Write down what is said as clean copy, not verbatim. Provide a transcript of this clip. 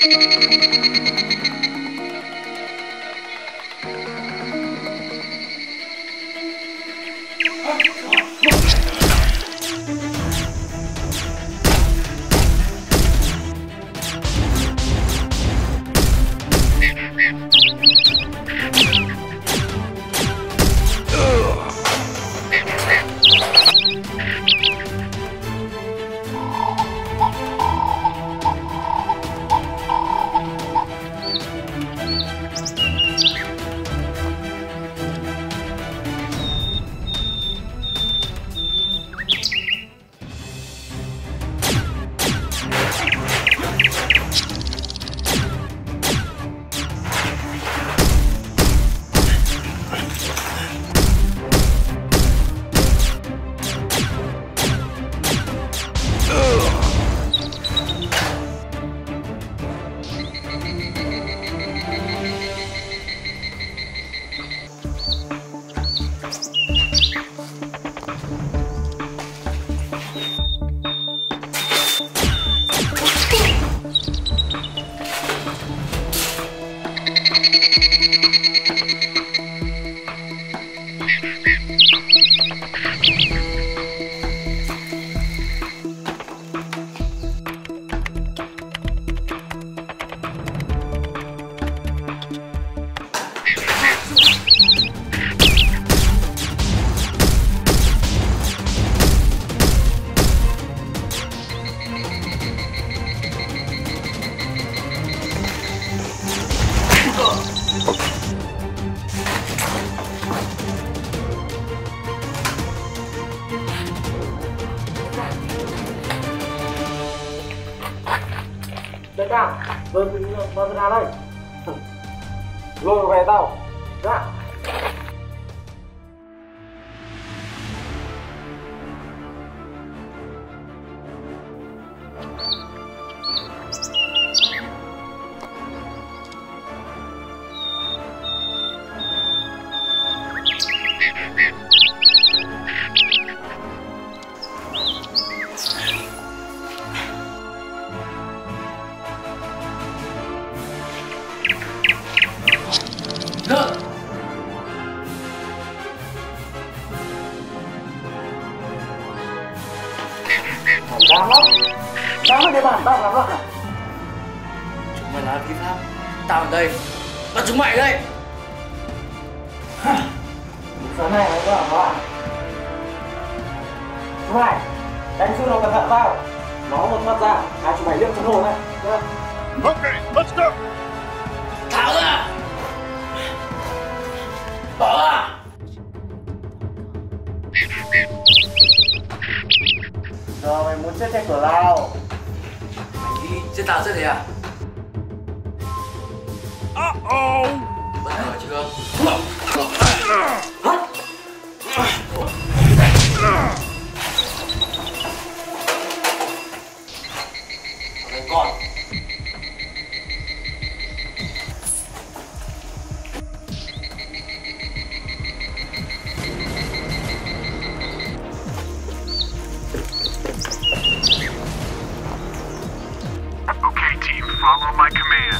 Đại ca, giờ mình vào ngân hàng đây. Lôi về tao. Ra. Được. Đáng lắm. Đáng ở địa bàn tao làm loạn à? Chúng mày là vi phạm. Tao ở đây. Bắt chúng mày đây. Sáng nay mày có làm loạn. Chúng mày, đánh sư nó cẩn thận vào. Nó một mắt ra, hai chúng mày liếc chân hồn này. Okay, let's go. Tháo ra. Bỏ ra. Giờ mày muốn chết trên cửa lao. Mày đi chết tao chết thế à? Uh-oh. Bất ngờ chưa? Thằng con. Okay, team, follow my command.